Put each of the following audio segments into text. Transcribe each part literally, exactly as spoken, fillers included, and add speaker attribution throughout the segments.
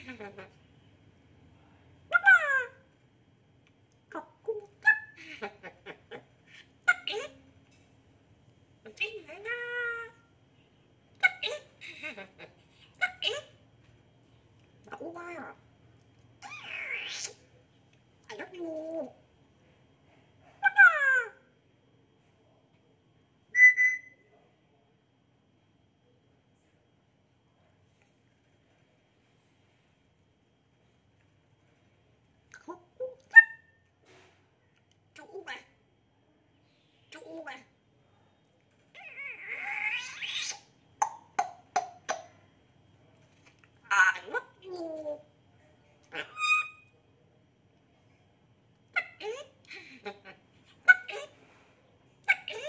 Speaker 1: ขอบคุณครับตักเอ็กมันจริงเลยนะตักเอ็กตักเอ็กบอกว่าไอ้รถยูขอบคุณครับจูไปจูไปอ่านรถยูตักเอ็กตักเอ็กตักเอ็ก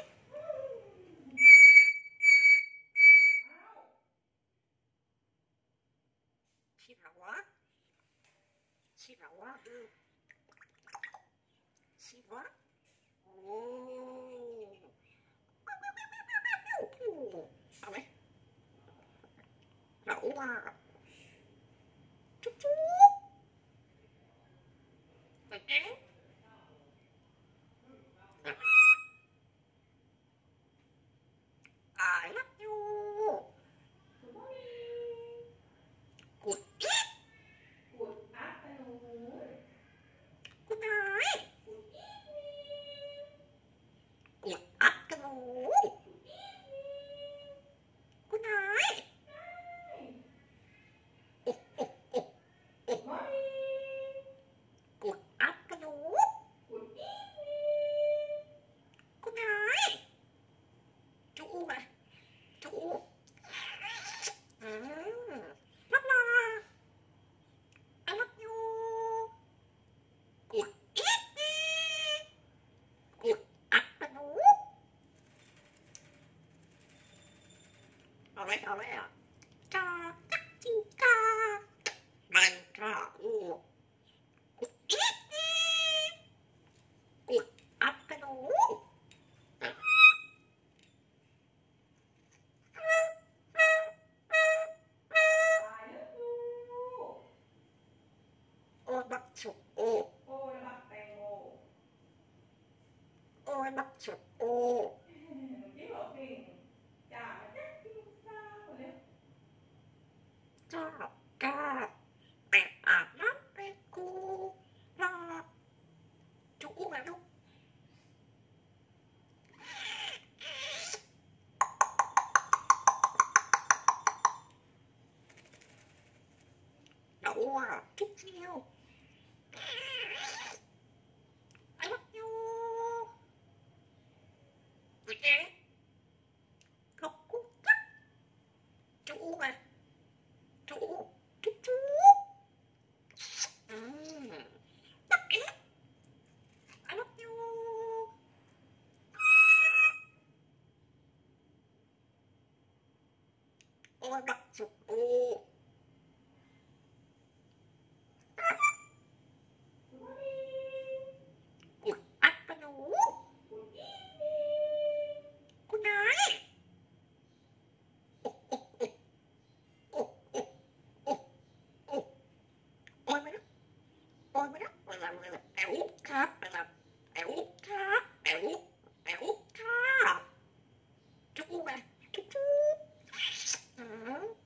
Speaker 1: ชิราวะชิราวะชิวะโอ้เอาไหมเราว่าจุ๊บจุ๊บแต่เอ๊ะI love you กุดอีกกุดอัพไปหนูกุดไนกุดอัพกันหนูกุดไนกุดอัพกันหนูกุดไนจูไปจูอืมรับลา I love you กุดอีกกุดอัพกันหนูเอาไหมเอาไหมอ่ะกากักจิงกามันกาอูกุดอีกกุดอัพกันหนูโอ้บักฉุกโอ้โอ้ยบักแตงโมโอ้ยบักฉุกโอ้ที่บอกเพลงจ่าแจ๊กจิงกาคนเนี้ยจ้ากาแต่อาบน้ำเป็นกูรอจุกนะลูกเราว่าทุกเที่ยวไอ้บักยูโอเคขอบคุณครับจูไปจูจุ๊บจุ๊บอืมตักเอ๊ะไอ้บักยูโอ้ยบักฉุกโอ้กุดอัพกันหนูกุดไนโอ้โอ้โอ้โอ้โอ้ยไม่นะโอ้ยไม่นะเวลาเวลาแอวครับเวลาแอวครับแอวแอวครับจุ๊บไปจุ๊บจุ๊บอืม